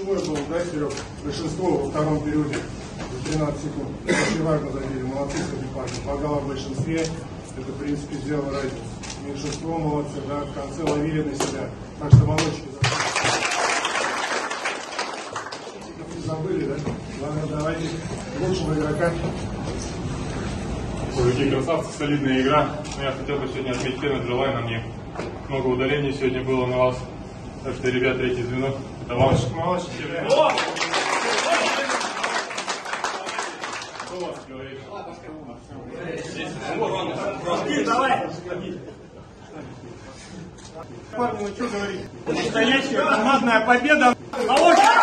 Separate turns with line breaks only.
ключевой был, да, Серег? Большинство во втором периоде, 13 секунд. Очень важно забили, молодцы, кстати, парни. Помогало в большинстве, это, в принципе, сделало разницу. Меньшинство молодцы, да, в конце ловили на себя. Так что молодчики. Забыли, да? Ладно, давайте лучшего игрока.
Какие красавцы, солидная игра. Но я хотел бы сегодня отметить Кеннет Желайна. Мне много ударений сегодня было на вас. Так что, ребят, третье звено. Это ваш.
Молодчик.
Что у вас говоришь?
Давай. Парни, ну что говорить? Настоящая командная победа.